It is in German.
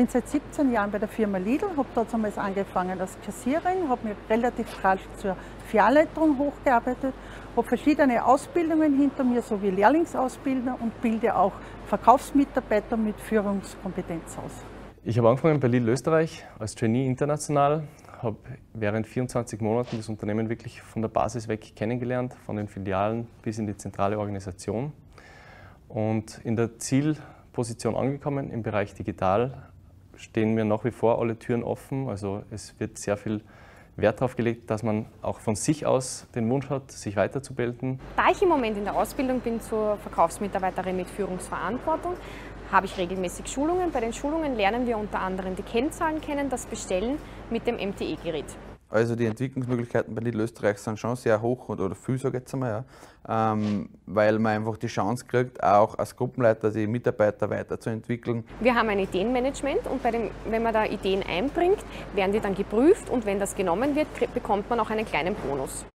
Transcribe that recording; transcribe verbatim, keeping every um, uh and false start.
bin seit siebzehn Jahren bei der Firma Lidl, habe dort damals angefangen als Kassiererin, habe mich relativ rasch zur Filialleitung hochgearbeitet, habe verschiedene Ausbildungen hinter mir, sowie Lehrlingsausbildner und bilde auch Verkaufsmitarbeiter mit Führungskompetenz aus. Ich habe angefangen bei Lidl Österreich als Trainee international, habe während vierundzwanzig Monaten das Unternehmen wirklich von der Basis weg kennengelernt, von den Filialen bis in die zentrale Organisation. Und in der Zielposition angekommen im Bereich Digital stehen mir nach wie vor alle Türen offen. Also es wird sehr viel Wert darauf gelegt, dass man auch von sich aus den Wunsch hat, sich weiterzubilden. Da ich im Moment in der Ausbildung bin zur Verkaufsmitarbeiterin mit Führungsverantwortung, habe ich regelmäßig Schulungen. Bei den Schulungen lernen wir unter anderem die Kennzahlen kennen, das Bestellen mit dem M T E-Gerät. Also die Entwicklungsmöglichkeiten bei Lidl Österreich sind schon sehr hoch oder viel, sage ich jetzt einmal, ja. ähm, weil man einfach die Chance kriegt, auch als Gruppenleiter die Mitarbeiter weiterzuentwickeln. Wir haben ein Ideenmanagement und bei dem, wenn man da Ideen einbringt, werden die dann geprüft und wenn das genommen wird, bekommt man auch einen kleinen Bonus.